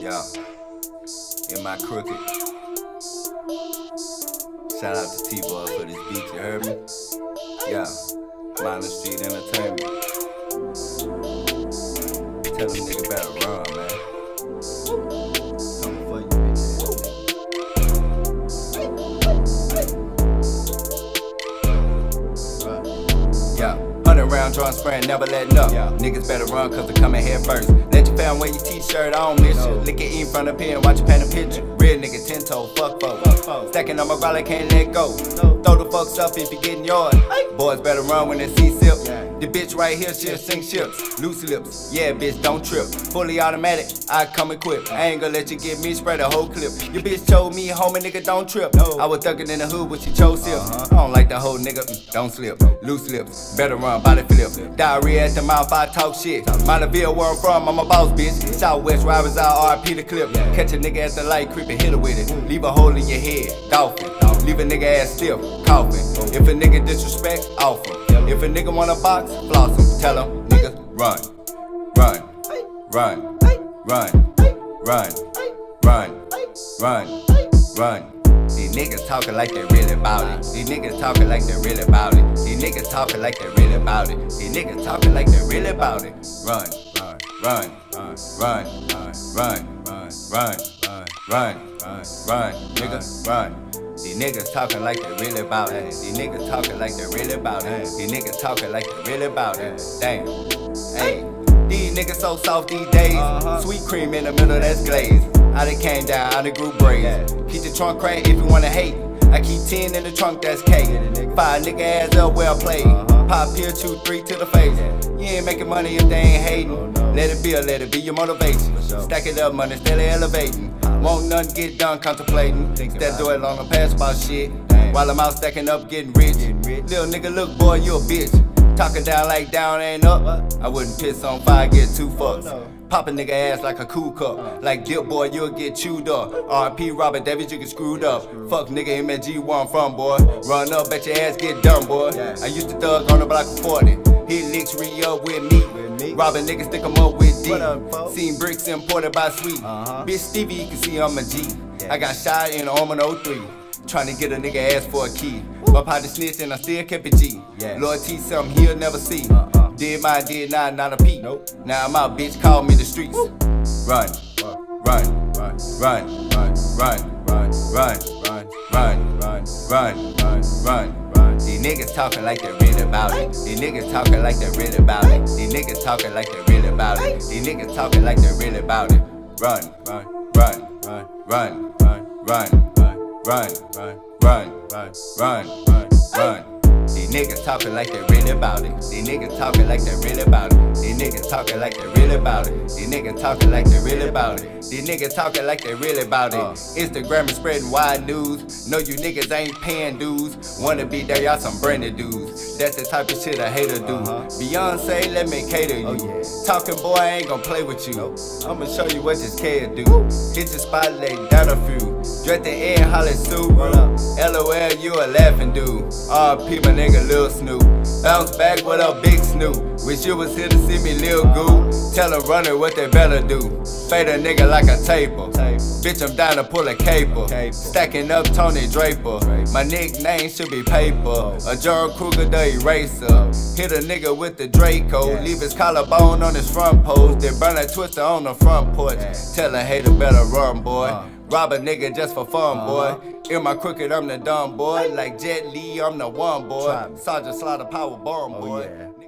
Yeah, in my crooked. Shout out to T-Boy for this beat, you heard me? Yeah, Minor Street Entertainment. Tell them nigga better run, man. Coming for you, bitch. Yeah, 100 round drawing spraying, never letting up. Yeah. Niggas better run cause they coming head first. Let your fam wear your t-shirt, I don't miss you. Lick it in front of the pen, watch you paint a picture. Real nigga 10 toe, fuck folks. Stacking on my grind, can't let go. Throw the fucks up if you getting yours. Boys better run when they see sip. The bitch right here, she'll sink ships. Loose lips, yeah bitch, don't trip. Fully automatic, I come equipped. I ain't gonna let you get me, spread the whole clip. Your bitch told me, homie nigga, don't trip. I was thuggin' in the hood when she chose sip. I don't like the whole nigga, don't slip. Loose lips, better run, body flip. Diarrhea at the mouth, I talk shit. Montevideo where I'm from, I'm a boss bitch. Southwest Rivals out, RP the clip. Catch a nigga at the light, creep and hit her with it. Leave a hole in your head, dolphin. Leave a nigga ass stiff, coughing. If a nigga disrespect, off him. If a nigga want a box, floss him. Tell him, nigga, run, run, run, run, run, run, run, run. These niggas talking like they really about it. These niggas talking like they really about it. These niggas talking like they really about it. These niggas talking like they really about it. Run, run, run, run, run, run, run, run, nigga, run. These niggas talking like they really about it. These niggas talking like they really about it. These niggas talking like they really about it. Damn, hey. These niggas so soft these days. Sweet cream in the middle, that's glaze. I done came down, I done grew braids. Keep the trunk cracked if you wanna hate. I keep 10 in the trunk, that's cake. 5 nigga ass up, well played. Pop here, 2, 3 to the face. You ain't making money if they ain't hating. Let it be your motivation. Stack it up, money steadily elevating. Won't nothing get done contemplating. Step do it on the pass about shit. While I'm out stacking up, getting rich. Little nigga, look boy, you a bitch. Talking down like down ain't up. I wouldn't piss on fire, get 2 fucks. Pop a nigga ass like a cool cup. Like Dip boy, you'll get chewed up. RP Robert Davis, you get screwed up. Fuck nigga, MSG where I'm from, boy. Run up, bet your ass get done, boy. I used to thug on the block of 40. Hit licks, re-up with me. Robbing niggas, stick 'em up with D. Seen bricks imported by Sweet. Bitch Stevie, you can see I'm a G. I got shot in the arm in 03. Tryna get a nigga ass for a key. My partner snitched and I still kept it G. Loyalty, something he'll never see. Did mine, did not a peep. Now I'm out, bitch, call me the streets. Run, run, run, run, run, run, run, run, run, run, run, run. These niggas talking like they really about it. These niggas talking like they really about it. These niggas talking like they really about it. These niggas talking like they really about it. Run, run, run, run, run, run, run, run, run, run, run, run, run, run. These niggas talking like they really about it. These niggas talking like they really about it. These niggas talking like they really about it. These niggas talking like they really about it. These niggas talking like they really about it. Instagram is spreading wide news. Know you niggas ain't paying dues. Wanna be there, y'all some branded dudes. That's the type of shit a hater do. Beyonce, let me cater you. Talking boy, I ain't gon' play with you. I'ma show you what this kid do. Hit your spot, lay down a few. Dress the air, holla Subaru. LOL, you a laughing dude. RP, my nigga Lil Snoop. Bounce back with a big Snoop. Wish you was here to see me, Lil Goo. Tell a runner what they better do. Fade a nigga like a taper. Bitch, I'm down to pull a caper. Stacking up Tony Draper. My nickname should be Paper. A Gerald Kruger, the eraser. Hit a nigga with the Draco. Leave his collarbone on his front post. Then burn a twister on the front porch. Tell a hater better run, boy. Rob a nigga just for fun, boy. In my crooked, I'm the dumb boy. Like Jet Li, I'm the one, boy. Sergeant Slaughter, power bomb, boy.